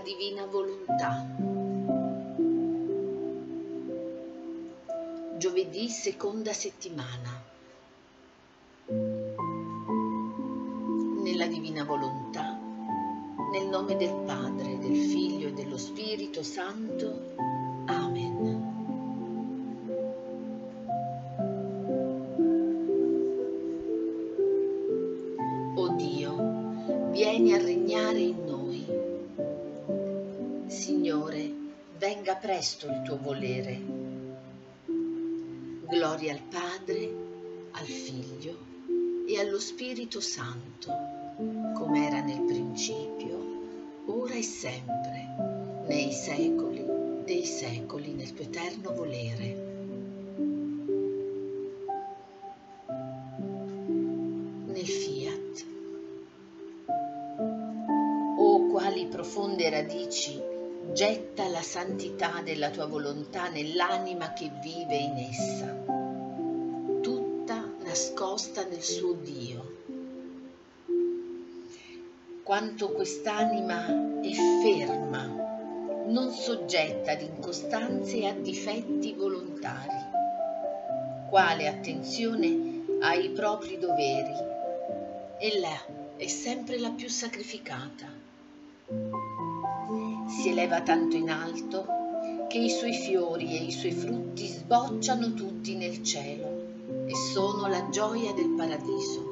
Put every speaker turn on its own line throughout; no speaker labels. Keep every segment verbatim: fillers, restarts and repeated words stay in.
divina volontà. Giovedì, seconda settimana. Nella divina volontà, nel nome del Padre, del Figlio e dello Spirito Santo. Amen. O Dio, vieni a regnare in noi. Signore, venga presto il tuo volere. Gloria al Padre, al Figlio e allo Spirito Santo, come era nel principio, ora e sempre, nei secoli dei secoli, nel tuo eterno volere. Nel fiat. O quali profonde radici getta la santità della tua volontà nell'anima che vive in essa, tutta nascosta nel suo Dio. Quanto quest'anima è ferma, non soggetta ad incostanze e a difetti volontari, quale attenzione ai propri doveri, ella è sempre la più sacrificata. Si eleva tanto in alto che i suoi fiori e i suoi frutti sbocciano tutti nel cielo e sono la gioia del paradiso.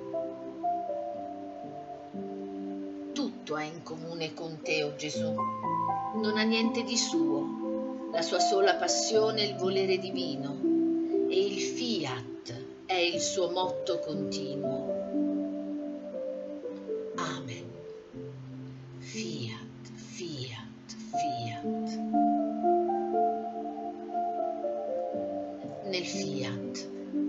Tutto ha in comune con te, o Gesù, non ha niente di suo, la sua sola passione è il volere divino e il fiat è il suo motto continuo. Amen. Fiat, fiat, fiat. Nel fiat.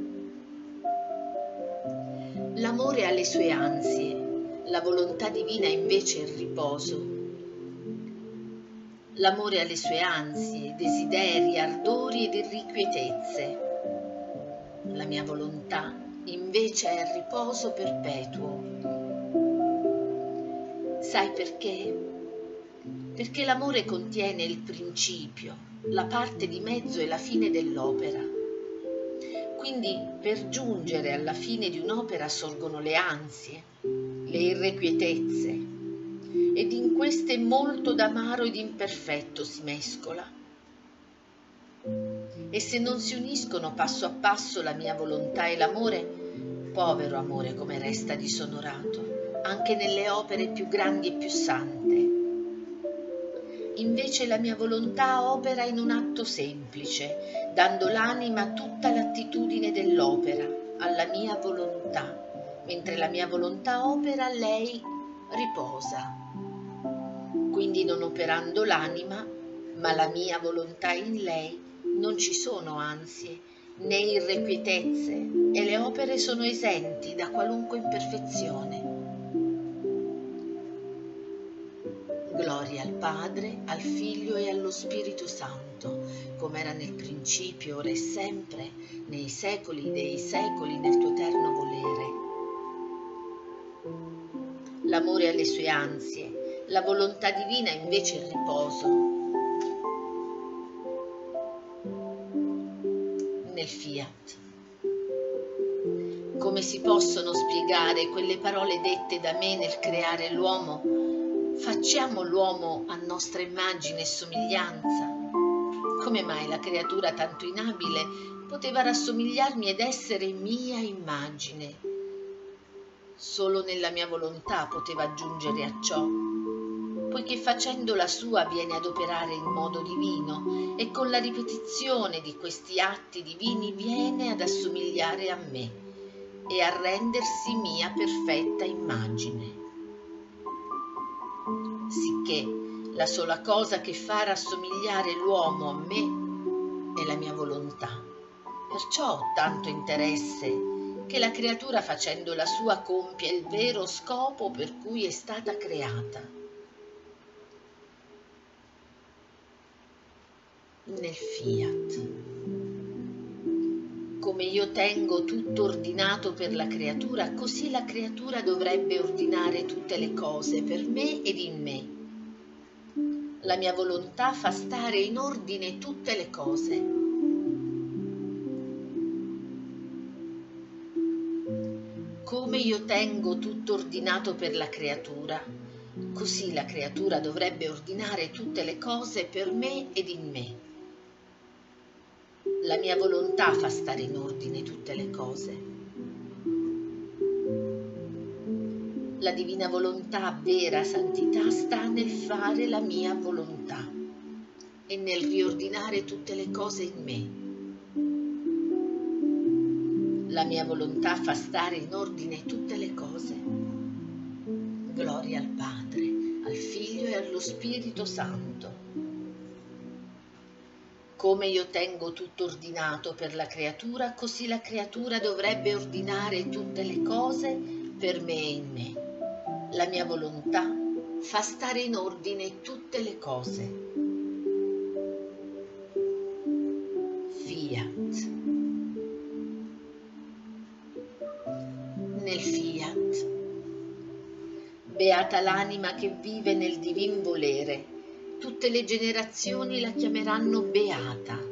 L'amore ha le sue ansie, la volontà divina invece è il riposo. L'amore ha le sue ansie, desideri, ardori ed irrequietezze. La mia volontà invece è il riposo perpetuo. Sai perché? Perché l'amore contiene il principio, la parte di mezzo e la fine dell'opera. Quindi per giungere alla fine di un'opera sorgono le ansie, le irrequietezze, ed in queste molto d'amaro ed imperfetto si mescola. E se non si uniscono passo a passo la mia volontà e l'amore, povero amore come resta disonorato, anche nelle opere più grandi e più sante. Invece la mia volontà opera in un atto semplice, dando l'anima tutta l'attitudine dell'opera alla mia volontà, mentre la mia volontà opera, lei riposa. Quindi non operando l'anima, ma la mia volontà in lei, non ci sono ansie né irrequietezze e le opere sono esenti da qualunque imperfezione. Gloria al Padre, al Figlio e allo Spirito Santo, come era nel principio, ora e sempre, nei secoli dei secoli, nel tuo eterno volere. L'amore ha le sue ansie, la volontà divina invece il riposo. Nel fiat. Come si possono spiegare quelle parole dette da me nel creare l'uomo? Facciamo l'uomo a nostra immagine e somiglianza. Come mai la creatura tanto inabile poteva rassomigliarmi ed essere mia immagine? Solo nella mia volontà poteva giungere a ciò, poiché facendo la sua viene ad operare in modo divino e con la ripetizione di questi atti divini viene ad assomigliare a me e a rendersi mia perfetta immagine. Sicché la sola cosa che fa rassomigliare l'uomo a me è la mia volontà. Perciò ho tanto interesse che la creatura facendo la sua compia il vero scopo per cui è stata creata. Nel fiat. Come io tengo tutto ordinato per la creatura, così la creatura dovrebbe ordinare tutte le cose per me ed in me. La mia volontà fa stare in ordine tutte le cose. Come io tengo tutto ordinato per la creatura, così la creatura dovrebbe ordinare tutte le cose per me ed in me. La mia volontà fa stare in ordine tutte le cose. La divina volontà, vera santità, sta nel fare la mia volontà e nel riordinare tutte le cose in me. La mia volontà fa stare in ordine tutte le cose. Gloria al Padre, al Figlio e allo Spirito Santo. Come io tengo tutto ordinato per la creatura, così la creatura dovrebbe ordinare tutte le cose per me e in me. La mia volontà fa stare in ordine tutte le cose. Fiat. Nel Fiat. Beata l'anima che vive nel divin volere. Tutte le generazioni la chiameranno beata.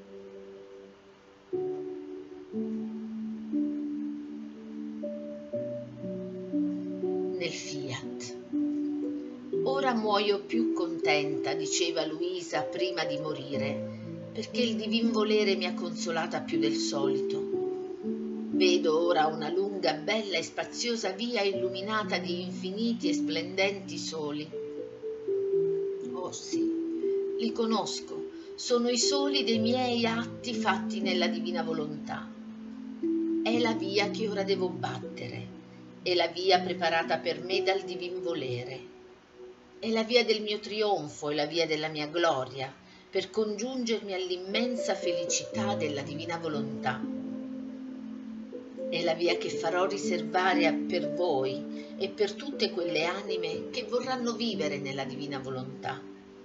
Nel Fiat. Ora muoio più contenta, diceva Luisa prima di morire, perché il divin volere mi ha consolata più del solito. Vedo ora una lunga, bella e spaziosa via illuminata di infiniti e splendenti soli. Oh sì, li conosco, sono i soli dei miei atti fatti nella divina volontà. È la via che ora devo battere. È la via preparata per me dal divin volere. È la via del mio trionfo, è la via della mia gloria, per congiungermi all'immensa felicità della divina volontà. È la via che farò riservare per voi e per tutte quelle anime che vorranno vivere nella divina volontà.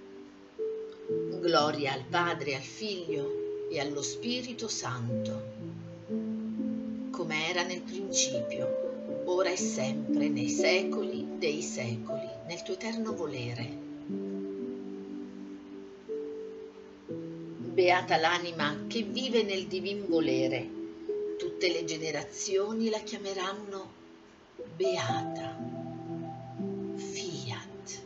Gloria al Padre, al Figlio e allo Spirito Santo, come era nel principio, ora e sempre, nei secoli dei secoli, nel tuo eterno volere. Beata l'anima che vive nel divin volere, tutte le generazioni la chiameranno beata. Fiat,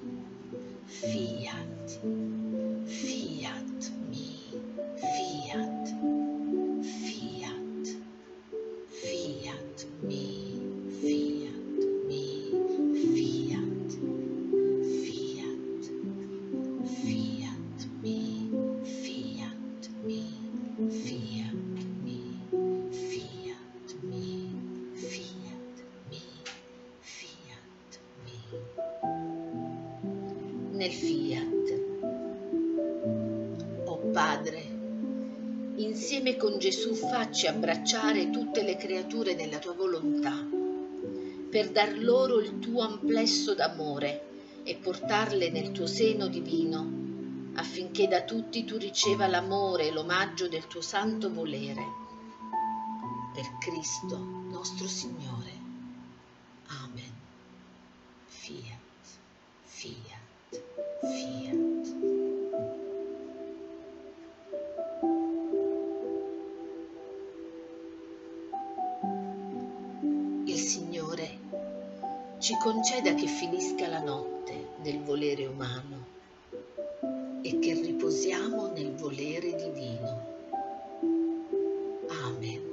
fiat, fiat mi, fiat, fiat, fiat mi. Fiat mi, fiat, fiat, fiat mi, fiat mi, fiat mi, fiat mi, fiat mi, fiat mi. Nel Fiat. O Padre, insieme con Gesù facci abbracciare tutte le creature nella tua volontà, per dar loro il tuo amplesso d'amore e portarle nel tuo seno divino, affinché da tutti tu riceva l'amore e l'omaggio del tuo santo volere. Per Cristo nostro Signore. Amen. Fiat, fiat, fiat. Il Signore ci conceda che finisca la notte del volere umano e che riposiamo nel volere divino. Amen.